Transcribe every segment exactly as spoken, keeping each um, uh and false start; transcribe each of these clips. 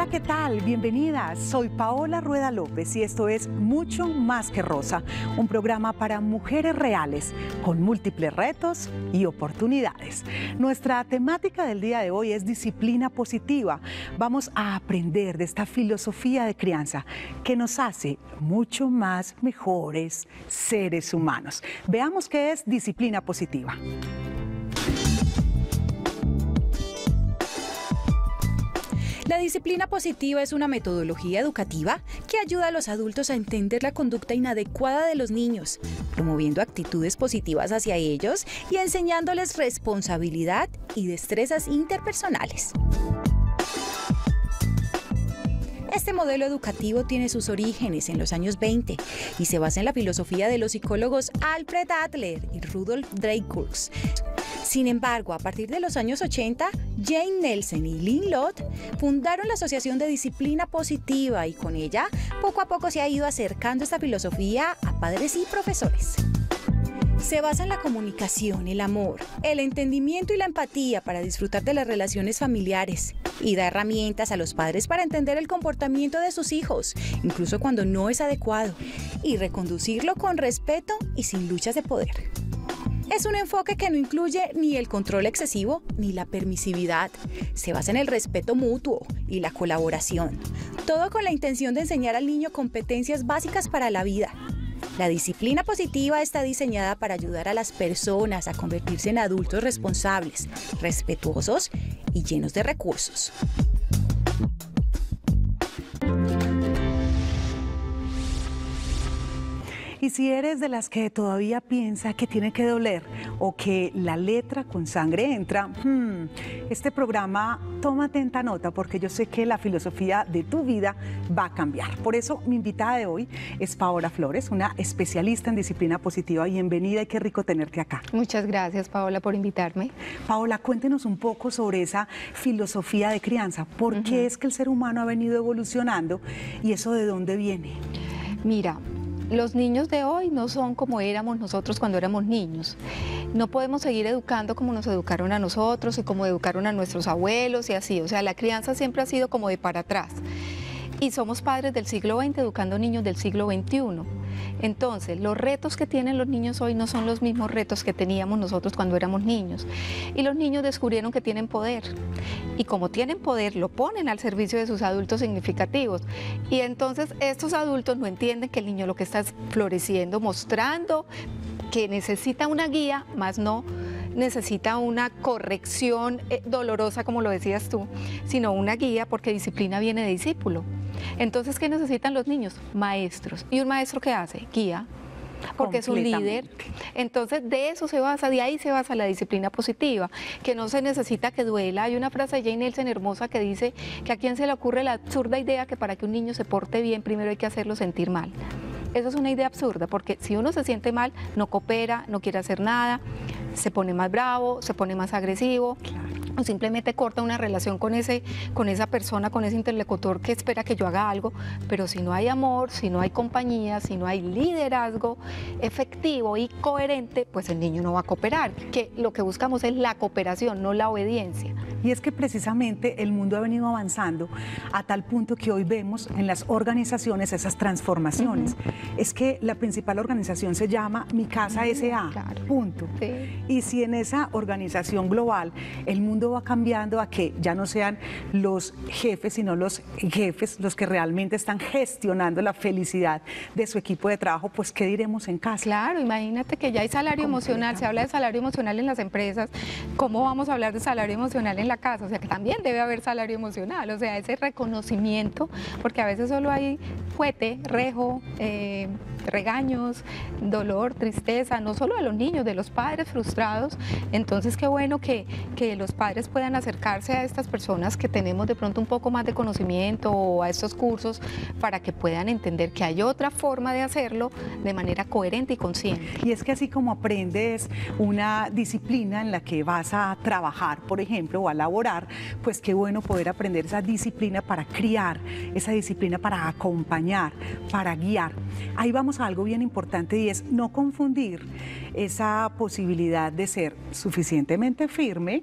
¿qué tal? Bienvenidas. Soy Paola Rueda López y esto es Mucho Más que Rosa, un programa para mujeres reales con múltiples retos y oportunidades. Nuestra temática del día de hoy es disciplina positiva. Vamos a aprender de esta filosofía de crianza que nos hace mucho más mejores seres humanos. Veamos qué es disciplina positiva. La disciplina positiva es una metodología educativa que ayuda a los adultos a entender la conducta inadecuada de los niños, promoviendo actitudes positivas hacia ellos y enseñándoles responsabilidad y destrezas interpersonales. Este modelo educativo tiene sus orígenes en los años veinte y se basa en la filosofía de los psicólogos Alfred Adler y Rudolf Dreikurs. Sin embargo, a partir de los años ochenta, Jane Nelson y Lynn Lott fundaron la Asociación de Disciplina Positiva y con ella, poco a poco se ha ido acercando esta filosofía a padres y profesores. Se basa en la comunicación, el amor, el entendimiento y la empatía para disfrutar de las relaciones familiares y da herramientas a los padres para entender el comportamiento de sus hijos, incluso cuando no es adecuado, y reconducirlo con respeto y sin luchas de poder. Es un enfoque que no incluye ni el control excesivo ni la permisividad. Se basa en el respeto mutuo y la colaboración. Todo con la intención de enseñar al niño competencias básicas para la vida. La disciplina positiva está diseñada para ayudar a las personas a convertirse en adultos responsables, respetuosos y llenos de recursos. Y si eres de las que todavía piensa que tiene que doler o que la letra con sangre entra, hmm, este programa toma atenta nota porque yo sé que la filosofía de tu vida va a cambiar. Por eso mi invitada de hoy es Paola Flores, una especialista en disciplina positiva. Bienvenida y qué rico tenerte acá. Muchas gracias, Paola, por invitarme. Paola, cuéntenos un poco sobre esa filosofía de crianza. ¿Por uh-huh. qué es que el ser humano ha venido evolucionando y eso de dónde viene? Mira, los niños de hoy no son como éramos nosotros cuando éramos niños. No podemos seguir educando como nos educaron a nosotros y como educaron a nuestros abuelos y así. O sea, la crianza siempre ha sido como de para atrás. Y somos padres del siglo veinte educando niños del siglo veintiuno. Entonces, los retos que tienen los niños hoy no son los mismos retos que teníamos nosotros cuando éramos niños. Y los niños descubrieron que tienen poder. Y como tienen poder, lo ponen al servicio de sus adultos significativos. Y entonces estos adultos no entienden que el niño lo que está es floreciendo, mostrando que necesita una guía, más no necesita una corrección dolorosa, como lo decías tú, sino una guía, porque disciplina viene de discípulo. Entonces, ¿qué necesitan los niños? Maestros. ¿Y un maestro qué hace? Guía, porque es un líder. Entonces, de eso se basa, de ahí se basa la disciplina positiva, que no se necesita que duela. Hay una frase de Jane Nelson hermosa que dice que a quién se le ocurre la absurda idea que para que un niño se porte bien, primero hay que hacerlo sentir mal. Eso es una idea absurda, porque si uno se siente mal, no coopera, no quiere hacer nada, se pone más bravo, se pone más agresivo. Claro. O simplemente corta una relación con, ese, con esa persona, con ese interlocutor que espera que yo haga algo, pero si no hay amor, si no hay compañía, si no hay liderazgo efectivo y coherente, pues el niño no va a cooperar, que lo que buscamos es la cooperación, no la obediencia. Y es que precisamente el mundo ha venido avanzando a tal punto que hoy vemos en las organizaciones esas transformaciones. Uh-huh. Es que la principal organización se llama Mi Casa uh-huh. S A, claro. punto. Sí. Y si en esa organización global el mundo va cambiando a que ya no sean los jefes, sino los jefes los que realmente están gestionando la felicidad de su equipo de trabajo, pues ¿qué diremos en casa? Claro, imagínate que ya hay salario emocional, se habla de salario emocional en las empresas, ¿cómo vamos a hablar de salario emocional en la casa? O sea, que también debe haber salario emocional, o sea, ese reconocimiento, porque a veces solo hay fuete, rejo, eh, regaños, dolor, tristeza, no solo de los niños, de los padres frustrados. Entonces, qué bueno que, que los padres puedan acercarse a estas personas que tenemos de pronto un poco más de conocimiento o a estos cursos para que puedan entender que hay otra forma de hacerlo de manera coherente y consciente. Y es que así como aprendes una disciplina en la que vas a trabajar, por ejemplo, o a laborar, pues qué bueno poder aprender esa disciplina para criar, esa disciplina para acompañar, para guiar. Ahí vamos a algo bien importante y es no confundir esa posibilidad de ser suficientemente firme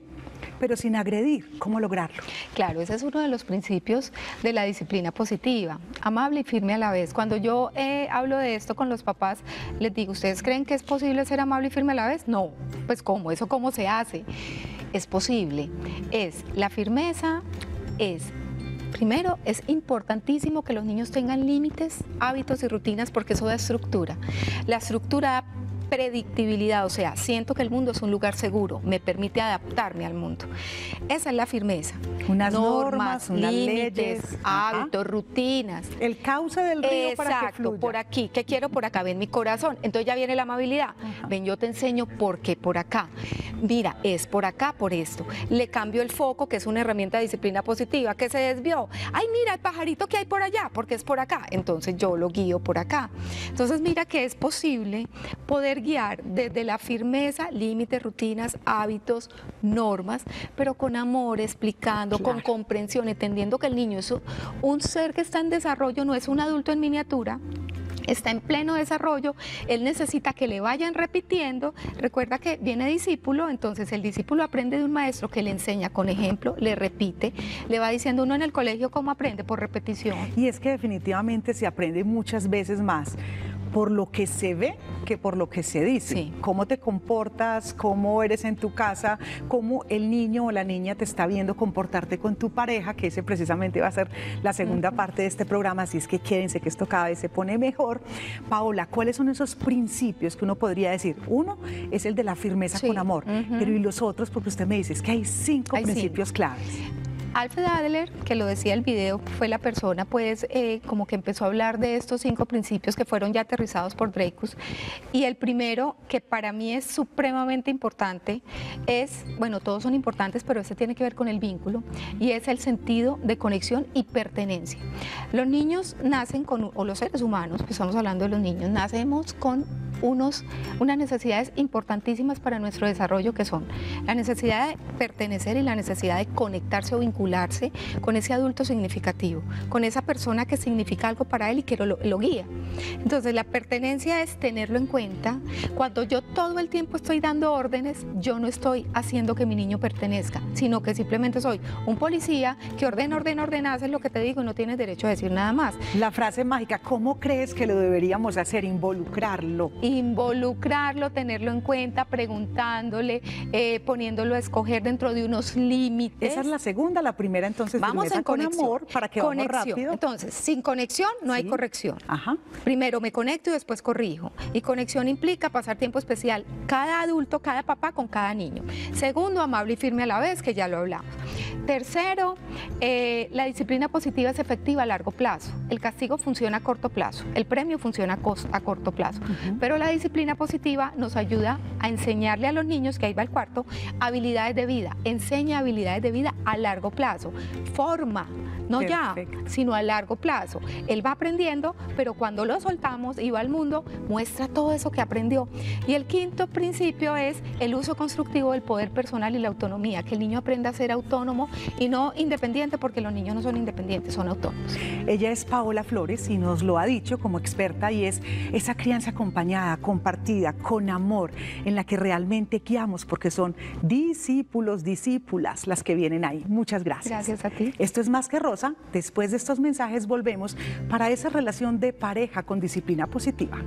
pero sin agredir. ¿Cómo lograrlo? Claro, ese es uno de los principios de la disciplina positiva, amable y firme a la vez. Cuando yo eh, hablo de esto con los papás, les digo, ¿ustedes creen que es posible ser amable y firme a la vez? No, pues ¿cómo? ¿Eso cómo se hace? Es posible. Es la firmeza, es... Primero, es importantísimo que los niños tengan límites, hábitos y rutinas porque eso da estructura. La estructura da predictibilidad, o sea, siento que el mundo es un lugar seguro, me permite adaptarme al mundo. Esa es la firmeza. Unas normas, normas unas límites, leyes, hábitos, ajá. rutinas. El cauce del río. Exacto, para que fluya. Por aquí, ¿qué quiero por acá? Ven mi corazón. Entonces ya viene la amabilidad. Ajá. Ven, yo te enseño por qué por acá. Mira, es por acá, por esto. Le cambio el foco, que es una herramienta de disciplina positiva, que se desvió. Ay, mira el pajarito que hay por allá, porque es por acá. Entonces yo lo guío por acá. Entonces mira que es posible poder guiar desde la firmeza, límites, rutinas, hábitos, normas, pero con amor, explicando, claro. Con comprensión, entendiendo que el niño es un ser que está en desarrollo, no es un adulto en miniatura, está en pleno desarrollo, él necesita que le vayan repitiendo. Recuerda que viene discípulo, entonces el discípulo aprende de un maestro que le enseña con ejemplo, le repite, le va diciendo uno en el colegio cómo aprende, por repetición. Y es que definitivamente se aprende muchas veces más por lo que se ve que por lo que se dice. Sí. Cómo te comportas, cómo eres en tu casa, cómo el niño o la niña te está viendo comportarte con tu pareja, que ese precisamente va a ser la segunda uh-huh. parte de este programa, así es que quédense que esto cada vez se pone mejor. Paola, ¿cuáles son esos principios que uno podría decir? Uno es el de la firmeza sí. con amor, uh-huh. pero ¿y los otros? Porque usted me dice es que hay cinco hay principios cinco. claves. Alfred Adler, que lo decía el video, fue la persona pues eh, como que empezó a hablar de estos cinco principios que fueron ya aterrizados por Dreykus. Y el primero, que para mí es supremamente importante, es, bueno, todos son importantes, pero este tiene que ver con el vínculo, y es el sentido de conexión y pertenencia. Los niños nacen con, o los seres humanos, pues estamos hablando de los niños, nacemos con unos, unas necesidades importantísimas para nuestro desarrollo, que son la necesidad de pertenecer y la necesidad de conectarse o vincularse con ese adulto significativo, con esa persona que significa algo para él y que lo, lo guía. Entonces la pertenencia es tenerlo en cuenta. Cuando yo todo el tiempo estoy dando órdenes, yo no estoy haciendo que mi niño pertenezca, sino que simplemente soy un policía que ordena, ordena, ordena, haces lo que te digo y no tienes derecho a decir nada más. La frase mágica, ¿cómo crees que lo deberíamos hacer? Involucrarlo. Involucrarlo, tenerlo en cuenta, preguntándole, eh, poniéndolo a escoger dentro de unos límites. Esa es la segunda, la primera entonces vamos en con conexión. amor para que conexión. vamos rápido. Entonces, sin conexión no sí. hay corrección. Ajá. Primero me conecto y después corrijo. Y conexión implica pasar tiempo especial, cada adulto, cada papá con cada niño. Segundo, amable y firme a la vez, que ya lo hablamos. Tercero, eh, la disciplina positiva es efectiva a largo plazo. El castigo funciona a corto plazo, el premio funciona a, a corto plazo. Uh-huh. Pero la disciplina positiva nos ayuda a enseñarle a los niños, que ahí va el cuarto, habilidades de vida. Enseña habilidades de vida a largo plazo. Forma, no Perfecto. ya, sino a largo plazo. Él va aprendiendo, pero cuando lo soltamos y va al mundo, muestra todo eso que aprendió. Y el quinto principio es el uso constructivo del poder personal y la autonomía, que el niño aprenda a ser autónomo y no independiente, porque los niños no son independientes, son autónomos. Ella es Paola Flores y nos lo ha dicho como experta, y es esa crianza acompañada, compartida, con amor, en la que realmente guiamos, porque son discípulos, discípulas las que vienen ahí. Muchas gracias. Gracias a ti. Esto es Más que Rosa. Después de estos mensajes volvemos para esa relación de pareja con disciplina positiva.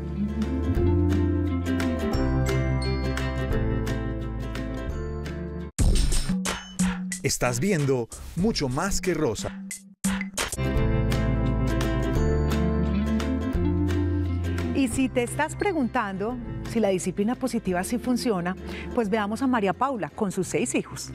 Estás viendo Mucho Más que Rosa. Y si te estás preguntando si la disciplina positiva sí funciona, pues veamos a María Paula con sus seis hijos.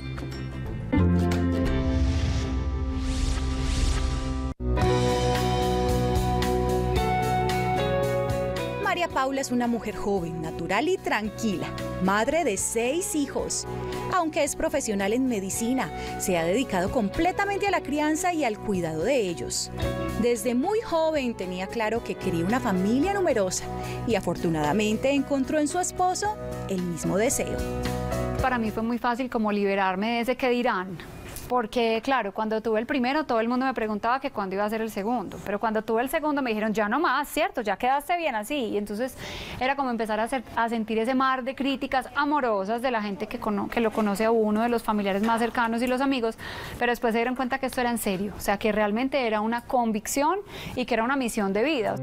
María Paula es una mujer joven, natural y tranquila, madre de seis hijos. Aunque es profesional en medicina, se ha dedicado completamente a la crianza y al cuidado de ellos. Desde muy joven tenía claro que quería una familia numerosa y afortunadamente encontró en su esposo el mismo deseo. Para mí fue muy fácil como liberarme de ese qué dirán, porque claro, cuando tuve el primero todo el mundo me preguntaba que cuándo iba a ser el segundo, pero cuando tuve el segundo me dijeron ya no más, cierto, ya quedaste bien así, y entonces era como empezar a, hacer, a sentir ese mar de críticas amorosas de la gente que, cono, que lo conoce a uno, de los familiares más cercanos y los amigos, pero después se dieron cuenta que esto era en serio, o sea que realmente era una convicción y que era una misión de vida.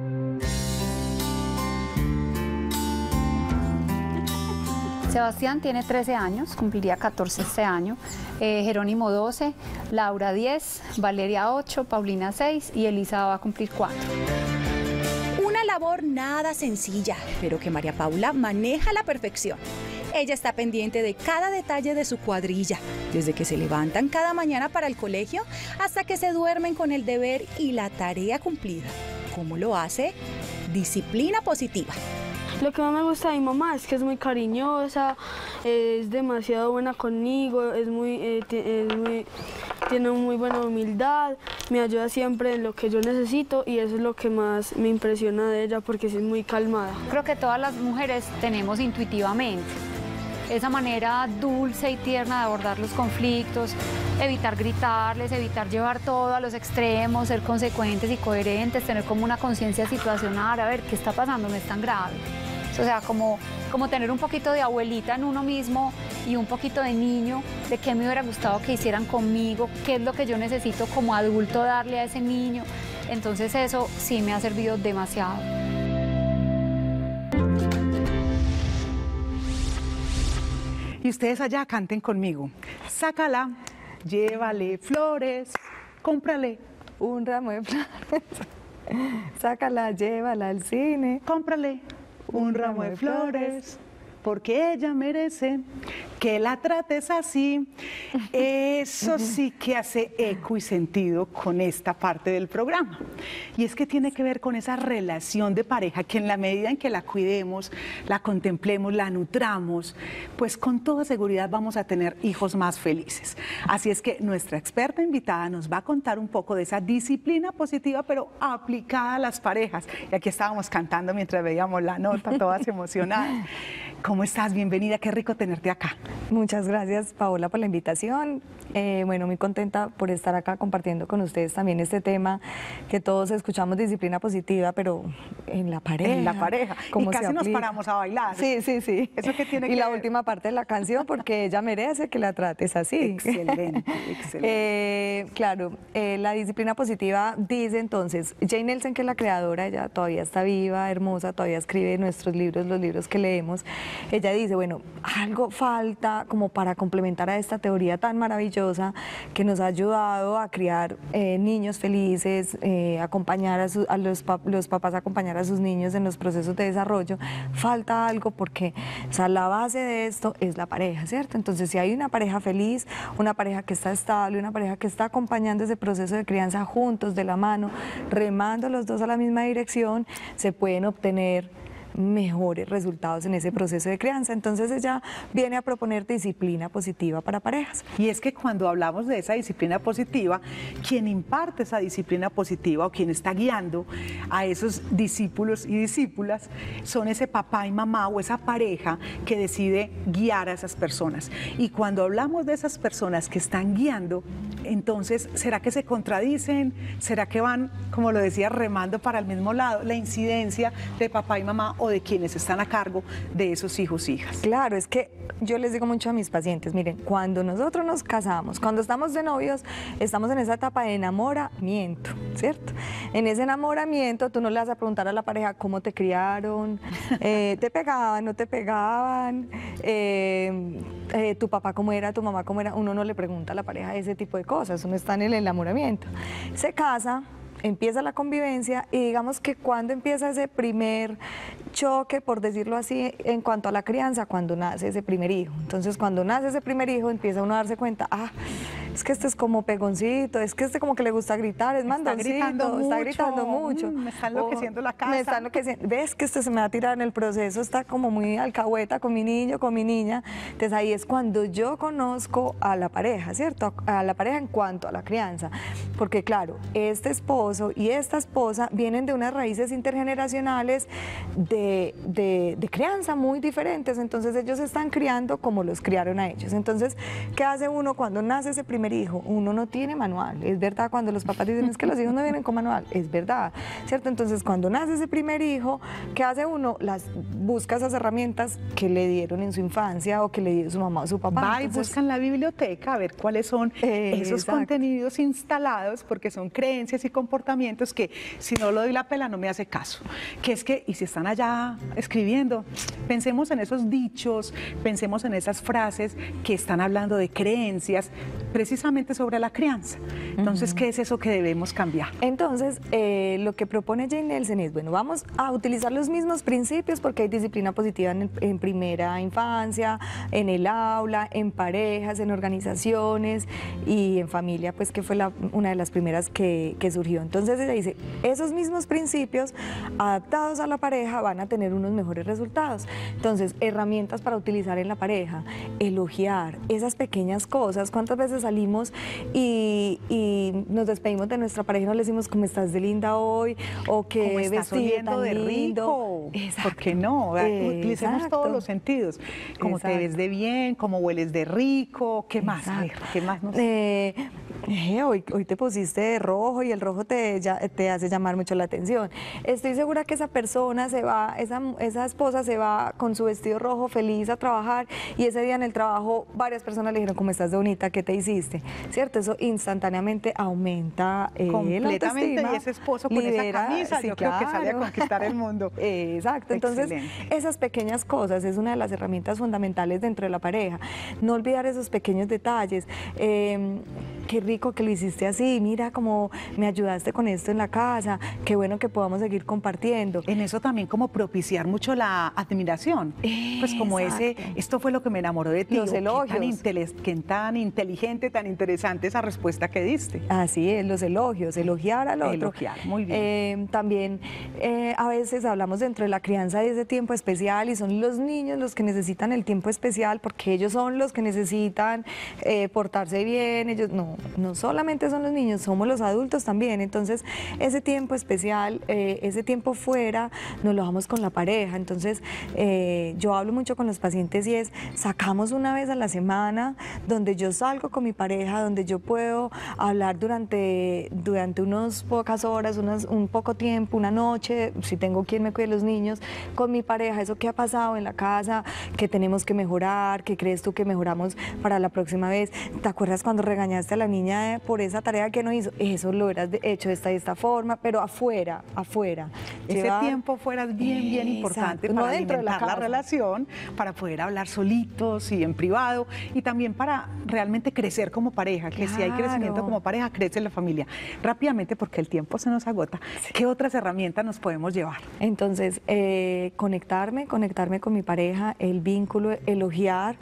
Sebastián tiene trece años, cumpliría catorce este año, eh, Jerónimo doce, Laura diez, Valeria ocho, Paulina seis y Elisa va a cumplir cuatro. Una labor nada sencilla, pero que María Paula maneja a la perfección. Ella está pendiente de cada detalle de su cuadrilla, desde que se levantan cada mañana para el colegio hasta que se duermen con el deber y la tarea cumplida. ¿Cómo lo hace? Disciplina positiva. Lo que más me gusta de mi mamá es que es muy cariñosa, es demasiado buena conmigo, es muy, eh, es muy, tiene muy buena humildad, me ayuda siempre en lo que yo necesito y eso es lo que más me impresiona de ella porque es muy calmada. Creo que todas las mujeres tenemos intuitivamente esa manera dulce y tierna de abordar los conflictos, evitar gritarles, evitar llevar todo a los extremos, ser consecuentes y coherentes, tener como una conciencia situacional, a ver, ¿qué está pasando? No es tan grave. O sea, como, como tener un poquito de abuelita en uno mismo y un poquito de niño, de qué me hubiera gustado que hicieran conmigo, qué es lo que yo necesito como adulto darle a ese niño. Entonces eso sí me ha servido demasiado. Y ustedes allá canten conmigo. Sácala, llévale flores, cómprale un ramo de flores. Sácala, llévala al cine, cómprale un ramo de flores, porque ella merece que la trates así. Eso sí que hace eco y sentido con esta parte del programa. Y es que tiene que ver con esa relación de pareja que en la medida en que la cuidemos, la contemplemos, la nutramos, pues con toda seguridad vamos a tener hijos más felices. Así es que nuestra experta invitada nos va a contar un poco de esa disciplina positiva, pero aplicada a las parejas. Y aquí estábamos cantando mientras veíamos la nota, todas emocionadas. ¿Cómo estás? Bienvenida, qué rico tenerte acá. Muchas gracias, Paola, por la invitación. Eh, bueno, muy contenta por estar acá compartiendo con ustedes también este tema que todos escuchamos, disciplina positiva, pero en la pareja. En la pareja. ¿Cómo y casi se nos aplica? paramos a bailar. Sí, sí, sí. Eso que tiene y que la ver. última parte de la canción, porque ella merece que la trates así. Excelente, excelente. Eh, claro, eh, la disciplina positiva dice entonces, Jane Nelson, que es la creadora, ella todavía está viva, hermosa, todavía escribe nuestros libros, los libros que leemos. Ella dice, bueno, algo falta como para complementar a esta teoría tan maravillosa que nos ha ayudado a criar eh, niños felices, eh, acompañar a, su, a los, pap los papás, acompañar a sus niños en los procesos de desarrollo. Falta algo porque, o sea, la base de esto es la pareja, ¿cierto? Entonces, si hay una pareja feliz, una pareja que está estable, una pareja que está acompañando ese proceso de crianza juntos, de la mano, remando los dos a la misma dirección, se pueden obtener mejores resultados en ese proceso de crianza. Entonces ella viene a proponer disciplina positiva para parejas. Y es que cuando hablamos de esa disciplina positiva, quien imparte esa disciplina positiva o quien está guiando a esos discípulos y discípulas son ese papá y mamá o esa pareja que decide guiar a esas personas. Y cuando hablamos de esas personas que están guiando, entonces, ¿será que se contradicen? ¿Será que van, como lo decía, remando para el mismo lado? La incidencia de papá y mamá o de quienes están a cargo de esos hijos e hijas. Claro, es que yo les digo mucho a mis pacientes, miren, cuando nosotros nos casamos, cuando estamos de novios, estamos en esa etapa de enamoramiento, ¿cierto? En ese enamoramiento tú no le vas a preguntar a la pareja cómo te criaron, eh, te pegaban, no te pegaban, eh, eh, tu papá cómo era, tu mamá cómo era, uno no le pregunta a la pareja ese tipo de cosas, uno está en el enamoramiento. Se casa, empieza la convivencia y digamos que cuando empieza ese primer choque, por decirlo así, en cuanto a la crianza, cuando nace ese primer hijo. Entonces, cuando nace ese primer hijo, empieza uno a darse cuenta, ah, es que este es como pegoncito, es que este como que le gusta gritar, es mandoncito, está gritando mucho, está gritando mucho. Mm, me está enloqueciendo la casa. Me está enloqueciendo. Ves que este se me va a tirar en el proceso, está como muy alcahueta con mi niño, con mi niña. Entonces, ahí es cuando yo conozco a la pareja, ¿cierto? A la pareja en cuanto a la crianza. Porque, claro, este esposo y esta esposa vienen de unas raíces intergeneracionales de, de, de crianza muy diferentes. Entonces, ellos están criando como los criaron a ellos. Entonces, ¿qué hace uno cuando nace ese primer primer hijo, uno no tiene manual, es verdad, cuando los papás dicen es que los hijos no vienen con manual, es verdad, ¿cierto? Entonces cuando nace ese primer hijo, ¿qué hace uno? Las, busca esas herramientas que le dieron en su infancia o que le dio su mamá o su papá. Va y Entonces, busca en la biblioteca a ver cuáles son eh, esos exacto. contenidos instalados, porque son creencias y comportamientos que si no lo doy la pela no me hace caso. Que es que, y si están allá escribiendo, pensemos en esos dichos, pensemos en esas frases que están hablando de creencias precisamente sobre la crianza. Entonces, uh-huh. ¿qué es eso que debemos cambiar? Entonces, eh, lo que propone Jane Nelsen es, bueno, vamos a utilizar los mismos principios porque hay disciplina positiva en, el, en primera infancia, en el aula, en parejas, en organizaciones y en familia, pues que fue la, una de las primeras que, que surgió. Entonces ella dice, esos mismos principios adaptados a la pareja van a tener unos mejores resultados. Entonces, herramientas para utilizar en la pareja, elogiar esas pequeñas cosas. ¿Cuántas veces salimos y, y nos despedimos de nuestra pareja y nos le decimos, ¿cómo estás de linda hoy? O qué vestido tan de lindo. Rico. ¿Por qué no? Utilicemos Exacto. todos los sentidos. Cómo Exacto. te ves de bien, cómo hueles de rico, ¿qué más? A ver, ¿qué más nos... Eh, eh, hoy, hoy te pusiste de rojo y el rojo te, ya, te hace llamar mucho la atención. Estoy segura que esa persona se va, esa, esa esposa se va con su vestido rojo feliz a trabajar y ese día en el trabajo varias personas le dijeron, ¿cómo estás de bonita? ¿Qué te hiciste? ¿Cierto? Eso instantáneamente aumenta eh, completamente, la y ese esposo con libera, esa camisa, sí, yo claro. creo que sale a conquistar el mundo. Exacto, entonces excelente. Esas pequeñas cosas es una de las herramientas fundamentales dentro de la pareja. No olvidar esos pequeños detalles. Eh, qué rico que lo hiciste así, mira cómo me ayudaste con esto en la casa, qué bueno que podamos seguir compartiendo. En eso también como propiciar mucho la admiración, Exacto. pues como ese, esto fue lo que me enamoró de ti. Los elogios. Qué tan, intele- qué tan inteligente, tan interesante esa respuesta que diste. Así es, los elogios, elogiar al otro. Elogiar, muy bien. Eh, también eh, a veces hablamos dentro de la crianza de ese tiempo especial y son los niños los que necesitan el tiempo especial porque ellos son los que necesitan eh, portarse bien, ellos no, no solamente son los niños, somos los adultos también, entonces ese tiempo especial, eh, ese tiempo fuera, nos lo damos con la pareja, entonces eh, yo hablo mucho con los pacientes y es, sacamos una vez a la semana donde yo salgo con mi pareja, donde yo puedo hablar durante, durante unas pocas horas, unas, un poco tiempo, una noche, si tengo quien me cuide los niños, con mi pareja, eso que ha pasado en la casa, que tenemos que mejorar, que crees tú que mejoramos para la próxima vez, ¿te acuerdas cuando regañaste a la niña por esa tarea que no hizo? Eso lo hubieras hecho de esta, de esta forma, pero afuera, afuera. Ese Llevar... tiempo fuera es bien, bien importante Exacto. para no dentro alimentar de la, la relación, para poder hablar solitos y en privado, y también para realmente crecer como pareja, que claro. Si hay crecimiento como pareja, crece la familia. Rápidamente, porque el tiempo se nos agota, sí. ¿Qué otras herramientas nos podemos llevar? Entonces, eh, conectarme, conectarme con mi pareja, el vínculo, elogiar,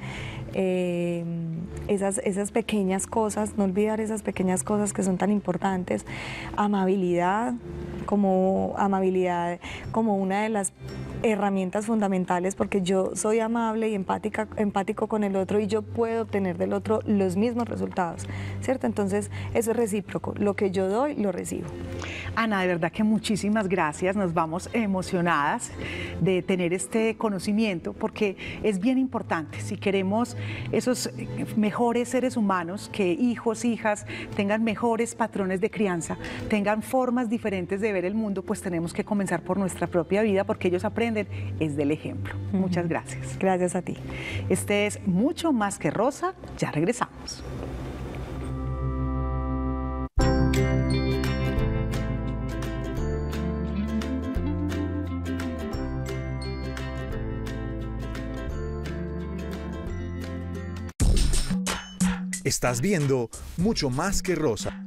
eh, esas, esas pequeñas cosas, no olvidar esas pequeñas cosas que son tan importantes, amabilidad, como amabilidad, como una de las herramientas fundamentales, porque yo soy amable y empática, empático con el otro y yo puedo obtener del otro los mismos resultados, ¿cierto? Entonces, eso es recíproco, lo que yo doy, lo recibo. Ana, de verdad que muchísimas gracias, nos vamos emocionadas de tener este conocimiento, porque es bien importante, si queremos esos mejores seres humanos, que hijos, hijas tengan mejores patrones de crianza, tengan formas diferentes de ver el mundo, pues tenemos que comenzar por nuestra propia vida, porque ellos aprenden es del ejemplo. Uh-huh. Muchas gracias. Gracias a ti. Este es Mucho Más que Rosa, ya regresamos. Estás viendo Mucho Más que Rosa.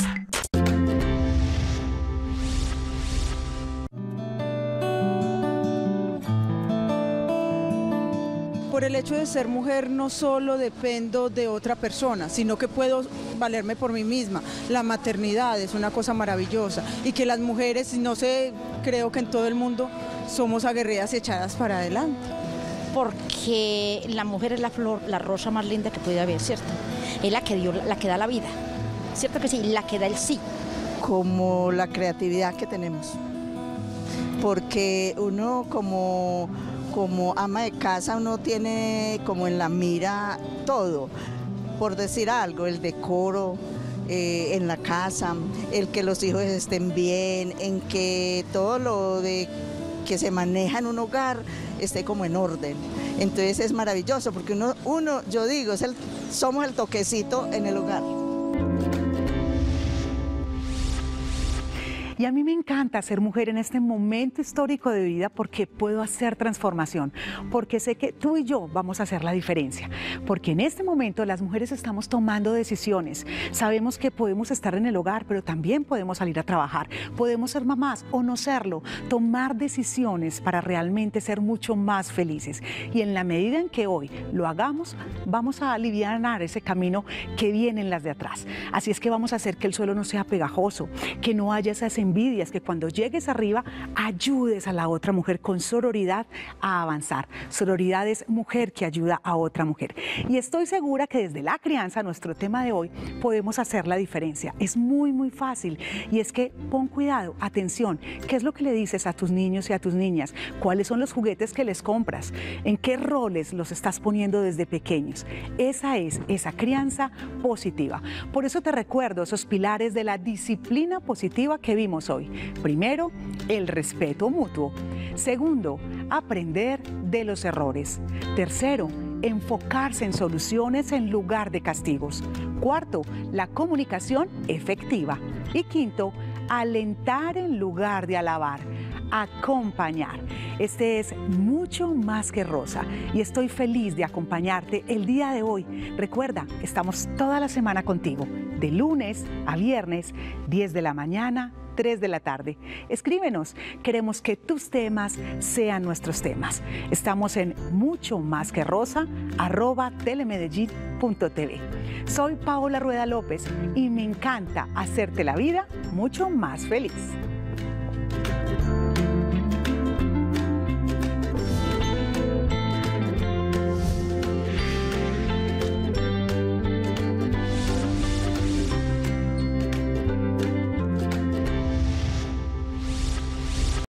Por el hecho de ser mujer no solo dependo de otra persona, sino que puedo valerme por mí misma. La maternidad es una cosa maravillosa y que las mujeres, no sé, creo que en todo el mundo somos aguerridas y echadas para adelante. Porque la mujer es la flor, la rosa más linda que puede haber, ¿cierto? Es la que dio, la que da la vida, ¿cierto que sí? La que da el sí. Como la creatividad que tenemos, porque uno como... como ama de casa uno tiene como en la mira todo, por decir algo, el decoro eh, en la casa, el que los hijos estén bien, en que todo lo de que se maneja en un hogar esté como en orden. Entonces es maravilloso porque uno, uno yo digo, es el, somos el toquecito en el hogar. Y a mí me encanta ser mujer en este momento histórico de vida porque puedo hacer transformación, porque sé que tú y yo vamos a hacer la diferencia, porque en este momento las mujeres estamos tomando decisiones. Sabemos que podemos estar en el hogar, pero también podemos salir a trabajar, podemos ser mamás o no serlo, tomar decisiones para realmente ser mucho más felices. Y en la medida en que hoy lo hagamos, vamos a alivianar ese camino que vienen las de atrás. Así es que vamos a hacer que el suelo no sea pegajoso, que no haya esas envidias, que cuando llegues arriba ayudes a la otra mujer con sororidad a avanzar. Sororidad es mujer que ayuda a otra mujer. Y estoy segura que desde la crianza, nuestro tema de hoy, podemos hacer la diferencia. Es muy, muy fácil. Y es que pon cuidado, atención, ¿qué es lo que le dices a tus niños y a tus niñas? ¿Cuáles son los juguetes que les compras? ¿En qué roles los estás poniendo desde pequeños? Esa es esa crianza positiva. Por eso te recuerdo esos pilares de la disciplina positiva que vimos hoy. Primero, el respeto mutuo. Segundo, aprender de los errores. Tercero, enfocarse en soluciones en lugar de castigos. Cuarto, la comunicación efectiva. Y quinto, alentar en lugar de alabar. Acompañar. Este es mucho más que rosa y estoy feliz de acompañarte el día de hoy. Recuerda, estamos toda la semana contigo, de lunes a viernes, diez de la mañana, tres de la tarde. Escríbenos, queremos que tus temas sean nuestros temas. Estamos en mucho más que rosa, arroba telemedellín punto tv. Soy Paola Rueda López y me encanta hacerte la vida mucho más feliz.